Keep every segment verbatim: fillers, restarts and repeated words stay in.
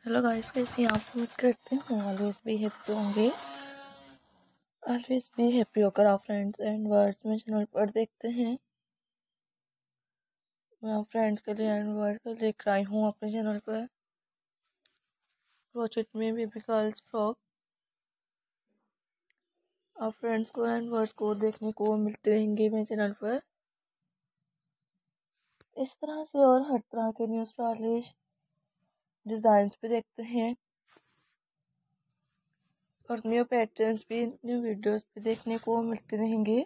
Hello guys, कैसे हैं आप? उम्मीद करते हैं ऑलवेज बी हैप्पी होंगे। ऑलवेज बी हैप्पी होकर आप फ्रेंड्स एंड वर्ड्स में चैनल पर देखते हैं। मैं आप फ्रेंड्स के लिए एंड वर्ड्स को लेकर आई हूँ अपने चैनल पर। क्रोचेट में बेबी गर्ल्स फ्रॉक आप फ्रेंड्स को एंड वर्ड्स को देखने को मिलते रहेंगे मेरे चैनल पर। इस तरह से और हर तरह के न्यू स्टाइलिश डिज़ाइंस भी देखते हैं और न्यू पैटर्न्स भी न्यू वीडियोस भी देखने को मिलते रहेंगे।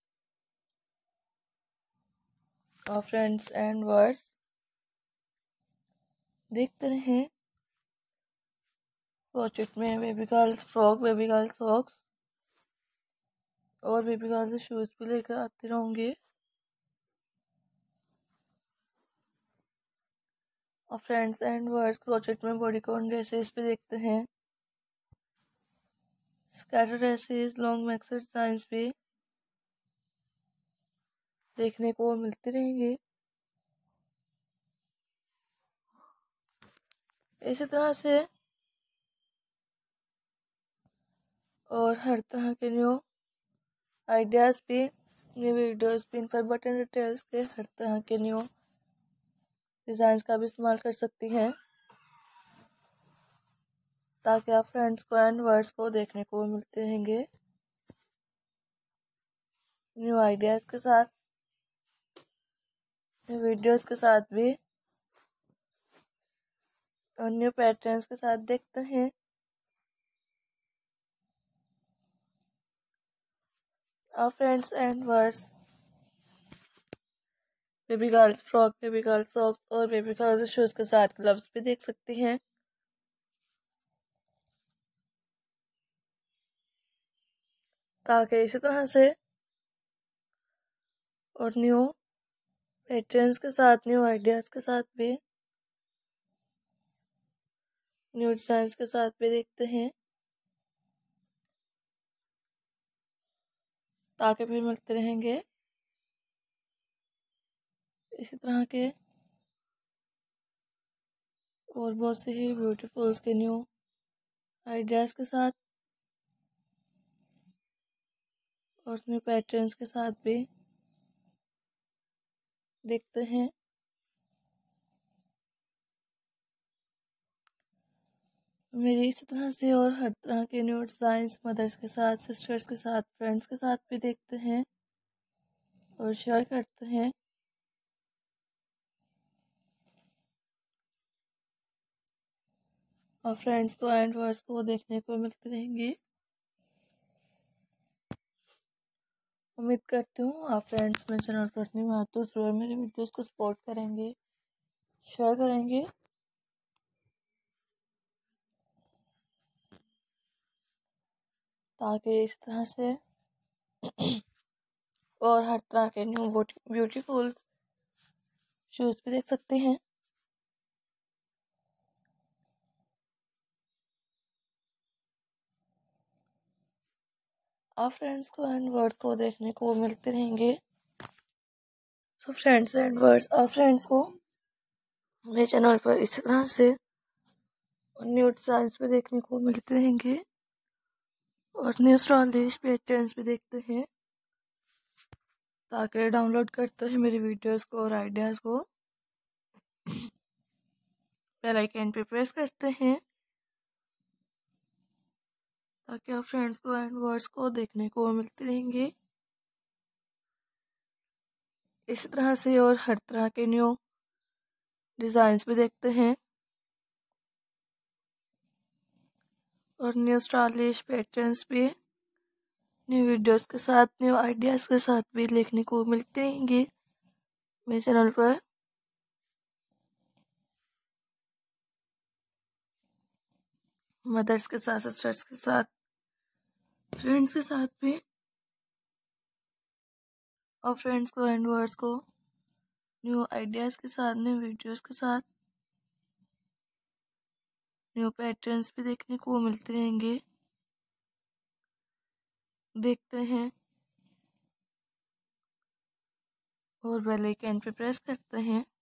और फ्रेंड्स एंड वर्ड्स देखते रहें। क्रोचेट में baby girls frock, baby girls socks और बेबी गर्ल्स शूज़ भी लेकर आते रहूँगी। और फ्रेंड्स एंड वर्ड्स क्रोचेट में बॉडीकॉन ड्रेसेस भी देखते हैं। Scatter dresses, long maxi designs भी देखने को मिलते रहेंगे। इसी तरह से और हर तरह के न्यू आइडियाज़ भी, न्यू वीडियोस भी, इन पर बटन डिटेल्स के हर तरह के न्यू डिज़ाइंस का भी इस्तेमाल कर सकती हैं ताकि आप फ्रेंड्स को एंड वर्ड्स को देखने को मिलते रहेंगे न्यू आइडियाज़ के साथ, न्यू वीडियोस के साथ भी और न्यू पैटर्न्स के साथ देखते हैं। और friends and words baby girls frock, baby girls socks और बेबी गर्ल्स शूज़ के साथ ग्लव्स भी देख सकती हैं ताकि इसी तरह से और न्यू पैटर्न्स के साथ, न्यू आइडियाज़ के साथ भी, न्यू डिज़ाइंस के साथ भी देखते हैं ताकि फिर मिलते रहेंगे इसी तरह के और बहुत से ही ब्यूटीफुल्स के न्यू आइडियाज़ के साथ और न्यू पैटर्न्स के साथ भी देखते हैं। मेरी इसी तरह से और हर तरह के न्यू डिज़ाइंस मदर्स के साथ, सिस्टर्स के साथ, फ्रेंड्स के साथ भी देखते हैं और शेयर करते हैं। और फ्रेंड्स को एंड वर्ड्स को देखने को मिलते रहेंगे। उम्मीद करती हूँ आप फ्रेंड्स मेरे चैनल पर अपनी महत्व जरूर मेरे वीडियोस को सपोर्ट करेंगे, शेयर करेंगे ताकि इस तरह से और हर तरह के न्यू ब्यूटीफुल शूज़ भी देख सकते हैं। आप फ्रेंड्स को एंड वर्ड्स को देखने को मिलते रहेंगे। सो फ्रेंड्स एंड वर्ड्स आप फ्रेंड्स को मेरे चैनल पर इसी तरह से न्यू डिज़ाइंस भी देखने को मिलते रहेंगे और न्यू स्टाइलिश पैटर्न्स भी देखते हैं ताकि डाउनलोड करते हैं मेरी वीडियोस को और आइडियाज़ को बेल आइकन पे प्रेस करते हैं ताकि आप फ्रेंड्स को एंड वर्ड्स को देखने को मिलते रहेंगे इसी तरह से और हर तरह के न्यू डिज़ाइंस भी देखते हैं और न्यू स्टाइलिश पैटर्न्स भी न्यू वीडियोस के साथ, न्यू आइडियाज़ के साथ भी देखने को मिलते रहेंगे मेरे चैनल पर। मदर्स के साथ, सिस्टर्स के साथ, फ्रेंड्स के साथ भी और फ्रेंड्स को एंड वर्ड्स को न्यू आइडियाज़ के साथ, न्यू वीडियोस के साथ, न्यू पैटर्न्स भी देखने को मिलते रहेंगे। देखते हैं और बेल आइकन पे प्रेस करते हैं